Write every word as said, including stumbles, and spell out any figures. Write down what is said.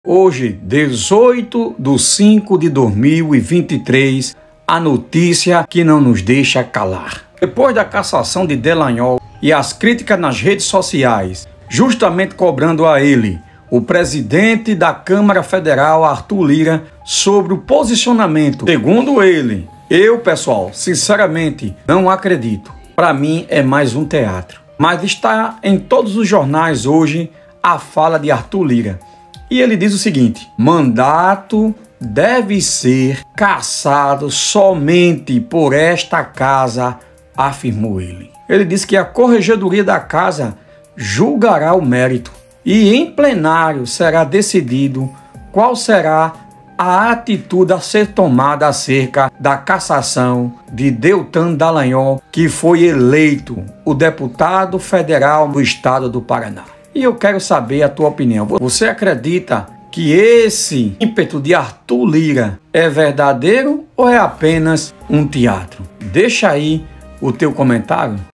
Hoje, dezoito de cinco de dois mil e vinte e três, a notícia que não nos deixa calar. Depois da cassação de Delanhol e as críticas nas redes sociais, justamente cobrando a ele, o presidente da Câmara Federal, Arthur Lira, sobre o posicionamento, segundo ele, eu, pessoal, sinceramente, não acredito. Para mim é mais um teatro. Mas está em todos os jornais hoje a fala de Arthur Lira. E ele diz o seguinte: mandato deve ser cassado somente por esta casa, afirmou ele. Ele disse que a Corregedoria da Casa julgará o mérito e em plenário será decidido qual será a atitude a ser tomada acerca da cassação de Deltan Dallagnol, que foi eleito o deputado federal do estado do Paraná. E eu quero saber a tua opinião. Você acredita que esse ímpeto de Arthur Lira é verdadeiro ou é apenas um teatro? Deixa aí o teu comentário.